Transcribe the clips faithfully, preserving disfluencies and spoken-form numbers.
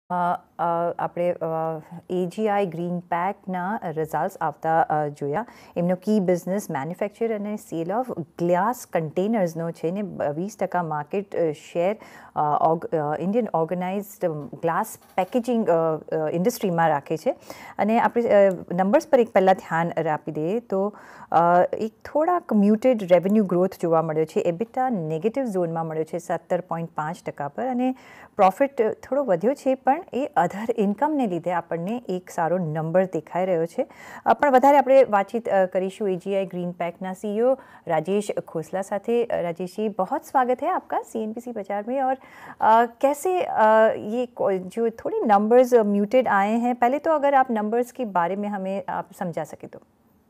અ, અ, આપણે AGI green પેકના results આવતા અ, જોયા. એમનો કી બિઝનેસ મેન્યુફેક્ચર અને સેલ ઓફ ગ્લાસ કન્ટેનર્સનો છે ને વીસ ટકા market share Indian organised glass packaging ઇન્ડસ્ટ્રીમાં રાખે છે. અને આપણે નંબર્સ પર એક પહેલાં ધ્યાન આપી દઈએ તો એક થોડાક મ્યુટેડ રેવન્યુ ગ્રોથ જોવા મળ્યો છે. એબિટા નેગેટિવ ઝોનમાં મળ્યો છે સત્તર પોઈન્ટ પાંચ ટકા પર, અને પ્રોફિટ થોડો વધ્યો છે પણ એ અધર ઇન્કમને લીધે આપણને એક સારો નંબર દેખાઈ રહ્યો છે. પણ વધારે આપણે વાતચીત કરીશું एजीआई ग्रीन पैक ना सीईओ राजेश खोसला साथे. राजेश जी, बहुत स्वागत है आपका सीएनबीसी बाजार में. और आ, कैसे आ, ये जो थोड़े नंबर्स म्यूटेड आए हैं, पहले तो अगर आप नंबर्स के बारे में हमें आप समझा सके तो.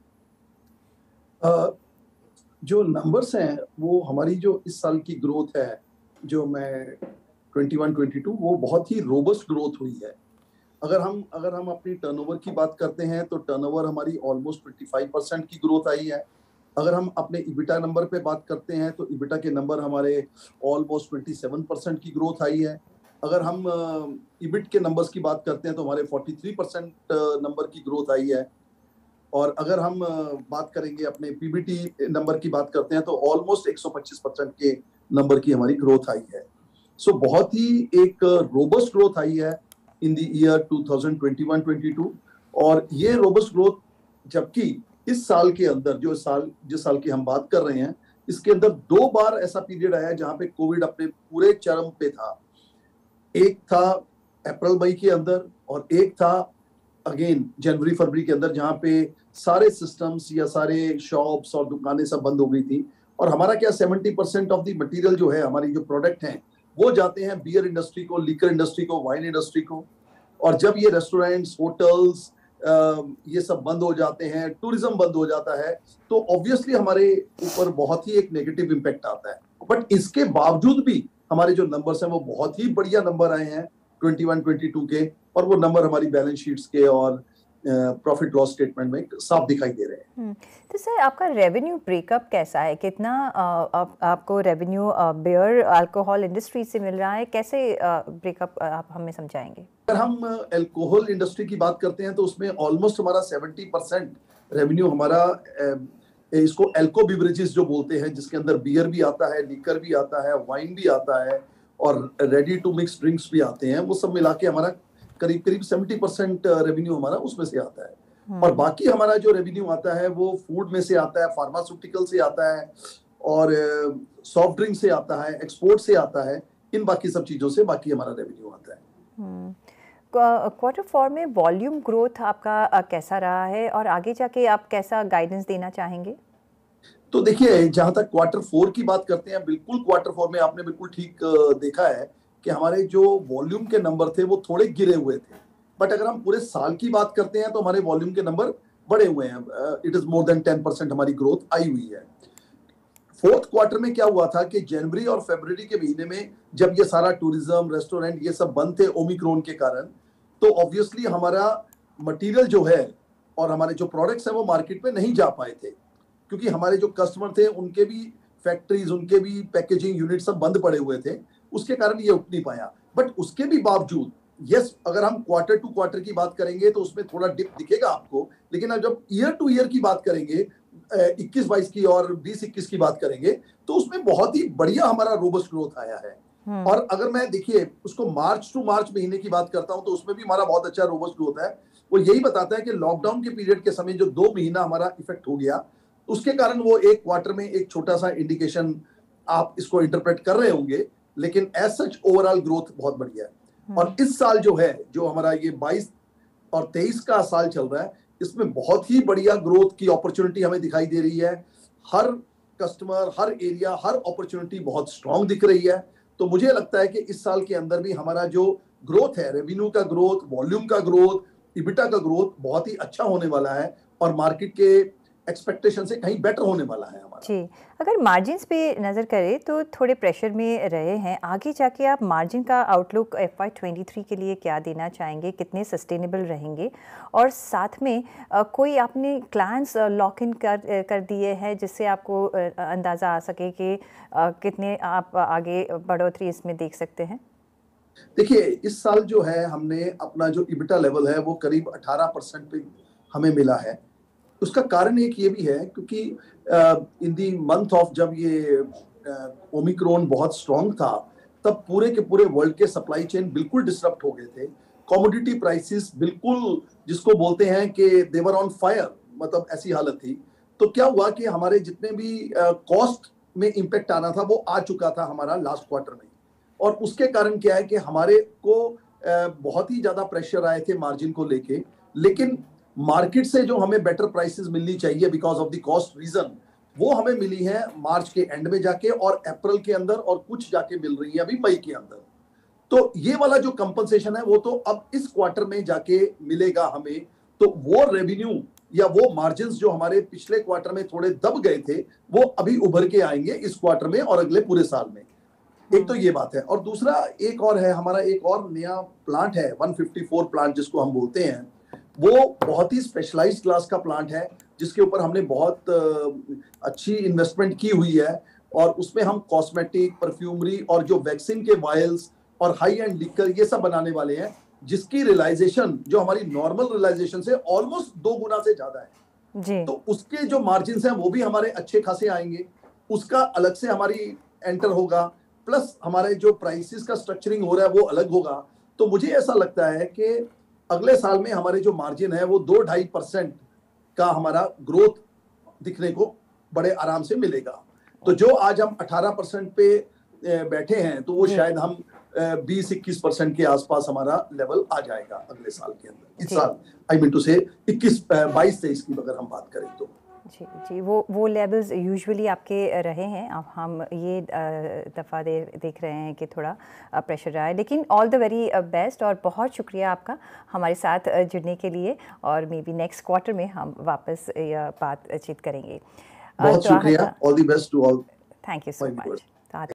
आ, जो नंबर्स हैं वो हमारी जो इस साल की ग्रोथ है, जो मैं इक्कीस बाईस वो बहुत ही रोबस्ट ग्रोथ हुई है. अगर हम अगर हम अपनी टर्नओवर की बात करते हैं तो टर्नओवर हमारी ऑलमोस्ट पच्चीस परसेंट की ग्रोथ आई है. अगर हम अपने इबिटा नंबर पे बात करते हैं तो इबिटा के नंबर हमारे ऑलमोस्ट सत्ताईस परसेंट की ग्रोथ आई है. अगर हम इबिट के नंबर्स की बात करते हैं तो हमारे तैंतालीस परसेंट नंबर की ग्रोथ आई है. और अगर हम बात करेंगे अपने पीबीटी नंबर की बात करते हैं तो ऑलमोस्ट एक सौ पच्चीस परसेंट के नंबर की हमारी ग्रोथ आई है. सो so, बहुत ही एक रोबस्ट ग्रोथ आई है in the year two thousand twenty one twenty two. और ये रोबस्ट ग्रोथ, जबकि इस साल के अंदर जो साल जिस साल की हम बात कर रहे हैं, इसके अंदर दो बार ऐसा पीरियड आया जहां पे कोविड अपने पूरे चरम पे था. एक था अप्रैल मई के अंदर और एक था अगेन जनवरी फरवरी के अंदर, जहां पे सारे सिस्टम्स या सारे शॉप्स और दुकानें सब बंद हो गई थी. और हमारा क्या सत्तर परसेंट ऑफ द मटेरियल जो है, हमारी जो प्रोडक्ट हैं, वो जाते हैं बियर इंडस्ट्री को, लिकर इंडस्ट्री को, वाइन इंडस्ट्री को. और जब ये रेस्टोरेंट्स, होटल्स ये सब बंद हो जाते हैं, टूरिज्म बंद हो जाता है, तो ऑब्वियसली हमारे ऊपर बहुत ही एक नेगेटिव इम्पैक्ट आता है. बट इसके बावजूद भी हमारे जो नंबर्स हैं वो बहुत ही बढ़िया नंबर आए हैं इक्कीस बाईस के. और वो नंबर हमारी बैलेंस शीट्स के और प्रॉफिट लॉस स्टेटमेंट में साफ दिखाई दे रहे हैं. तो सर, आपका रेवेन्यू ब्रेकअप कैसा है? कितना आप, आपको रेवेन्यू बियर अल्कोहल इंडस्ट्री से मिल रहा है? कैसे ब्रेकअप आप हमें समझाएंगे? अगर हम अल्कोहल इंडस्ट्री की बात करते हैं तो उसमें ऑलमोस्ट हमारा सत्तर परसेंट रेवेन्यू हमारा, इसको अल्को बिवरेजेस जो बोलते हैं, जिसके अंदर बियर भी आता है, लिकर भी आता है, वाइन भी आता है और रेडी टू मिक्स ड्रिंक्स भी आते हैं. वो सब मिला के हमारा करीब करीब सत्तर परसेंट रेवेन्यू हमारा उसमें से आता है. और बाकी हमारा जो रेवेन्यू आता है वो फूड में से आता है, फार्मास्यूटिकल से आता है, और सॉफ्ट ड्रिंक से आता है, एक्सपोर्ट से आता है. इन बाकी सब चीजों से बाकी हमारा रेवेन्यू आता है. क्वार्टर फोर में वॉल्यूम ग्रोथ आपका कैसा रहा है और आगे जाके आप कैसा गाइडेंस देना चाहेंगे? तो देखिए, जहां तक क्वार्टर फोर की बात करते हैं, बिल्कुल क्वार्टर फोर में आपने बिल्कुल ठीक देखा है कि हमारे जो वॉल्यूम के नंबर थे वो थोड़े गिरे हुए थे. बट अगर हम पूरे साल की बात करते हैं तो हमारे वॉल्यूम के नंबर बढ़े हुए हैं. It is more than ten percent हमारी ग्रोथ आई हुई है. फोर्थ क्वार्टर में क्या हुआ था कि जनवरी और फरवरी के महीने में जब ये सारा टूरिज्म, रेस्टोरेंट ये सब बंद थे ओमिक्रॉन के कारण, तो ऑब्वियसली हमारा मटेरियल जो है और हमारे जो प्रोडक्ट्स हैं वो मार्केट में नहीं जा पाए थे, क्योंकि हमारे जो कस्टमर थे उनके भी फैक्ट्रीज, उनके भी पैकेजिंग यूनिट सब बंद पड़े हुए थे. उसके कारण ये उठ नहीं पाया. बट उसके भी बावजूद यस, अगर हम क्वार्टर टू क्वार्टर की बात करेंगे तो उसमें थोड़ा डिप दिखेगा आपको. लेकिन अब जब ईयर टू ईयर की बात करेंगे, इक्कीस बाईस की और बीस इक्कीस की बात करेंगे, तो उसमें बहुत ही बढ़िया हमारा रोबस्ट ग्रोथ आया है. और अगर मैं देखिए उसको मार्च टू मार्च महीने की बात करता हूं तो उसमें भी हमारा बहुत अच्छा रोबस्ट ग्रोथ है. वो यही बताता है कि लॉकडाउन के पीरियड के समय जो दो महीना हमारा इफेक्ट हो गया, उसके कारण वो एक क्वार्टर में एक छोटा सा इंडिकेशन आप इसको इंटरप्रेट कर रहे होंगे. लेकिन एज सच ओवरऑल ग्रोथ बहुत बढ़िया है. और इस साल जो है, जो हमारा ये बाईस और तेईस का साल चल रहा है, इसमें बहुत ही बढ़िया ग्रोथ की अपॉर्चुनिटी हमें दिखाई दे रही है. हर कस्टमर, हर एरिया, हर अपॉर्चुनिटी बहुत स्ट्रांग दिख रही है. तो मुझे लगता है कि इस साल के अंदर भी हमारा जो ग्रोथ है, रेवेन्यू का ग्रोथ, वॉल्यूम का ग्रोथ, इबिटा का ग्रोथ बहुत ही अच्छा होने वाला है और मार्केट के एक्सपेक्टेशन से कहीं बेटर होने वाला है हमारा. जी, अगर मार्जिन्स पे नज़र करें तो थोड़े प्रेशर में रहे हैं. आगे जाके आप मार्जिन का outlook F Y twenty three के लिए क्या देना चाहेंगे? कितने सस्टेनेबल रहेंगे? और साथ में आ, कोई आपने क्लाइंट्स लॉक इन कर कर दिए हैं जिससे आपको अंदाज़ा आ सके कि आ, कितने आप आगे बढ़ोतरी इसमें देख सकते हैं? देखिए, इस साल जो है हमने अपना जो इबिटा लेवल है वो करीब अठारह परसेंट पे हमें मिला है। उसका कारण एक ये भी है क्योंकि इन दी मंथ ऑफ जब ये ओमिक्रॉन बहुत स्ट्रांग था, तब पूरे के पूरे वर्ल्ड के सप्लाई चेन बिल्कुल डिसरप्ट हो गए थे। कमोडिटी प्राइसेस बिल्कुल जिसको बोलते हैं कि दे वर ऑन फायर, मतलब ऐसी हालत थी। तो क्या हुआ कि हमारे जितने भी कॉस्ट में इम्पैक्ट आना था वो आ चुका था हमारा लास्ट क्वार्टर में, और उसके कारण क्या है कि हमारे को बहुत ही ज्यादा प्रेशर आए थे मार्जिन को लेके, लेकिन मार्केट से जो हमें बेटर प्राइसेस मिलनी चाहिए because of the cost reason, वो हमें मिली है मार्च के एंड में जाके और अप्रैल के अंदर, और कुछ जाके मिल रही है अभी मई के अंदर। तो ये वाला जो कंपनसेशन है वो तो अब इस क्वार्टर में जाके मिलेगा हमें। तो वो रेवेन्यू या वो मार्जिन जो हमारे पिछले क्वार्टर में थोड़े दब गए थे वो अभी उभर के आएंगे इस क्वार्टर में और अगले पूरे साल में। एक तो ये बात है, और दूसरा एक और है, हमारा एक और नया प्लांट है एक सौ चौवन प्लांट जिसको हम बोलते हैं। वो बहुत ही स्पेशलाइज्ड क्लास का प्लांट है जिसके ऊपर हमने बहुत अच्छी इन्वेस्टमेंट की हुई है, और उसमें हम कॉस्मेटिक, परफ्यूमरी और जो वैक्सीन के वायल्स और हाई एंड लिकर ये सब बनाने वाले हैं, जिसकी रियलाइजेशन जो हमारी नॉर्मल रियलाइजेशन से ऑलमोस्ट दो गुना से ज्यादा है जी। तो उसके जो मार्जिन हैं वो भी हमारे अच्छे खासे आएंगे, उसका अलग से हमारी एंटर होगा, प्लस हमारे जो प्राइसेस का स्ट्रक्चरिंग हो रहा है वो अलग होगा। तो मुझे ऐसा लगता है कि अगले साल में हमारे जो मार्जिन है वो दो ढाई परसेंट का हमारा ग्रोथ दिखने को बड़े आराम से मिलेगा। तो जो आज हम अठारह परसेंट पे बैठे हैं तो वो शायद हम बीस इक्कीस परसेंट के आसपास हमारा लेवल आ जाएगा अगले साल के अंदर। इस साल आई मीन टू से इक्कीस बाईस तेईस की अगर हम बात करें तो जी जी वो वो लेवल्स यूजुअली आपके रहे हैं। अब हम ये दफ़ा दे देख रहे हैं कि थोड़ा प्रेशर आया, लेकिन ऑल द वेरी बेस्ट और बहुत शुक्रिया आपका हमारे साथ जुड़ने के लिए, और मे बी नेक्स्ट क्वार्टर में हम वापस बातचीत करेंगे। बहुत शुक्रिया, all the best to all. Thank you so much.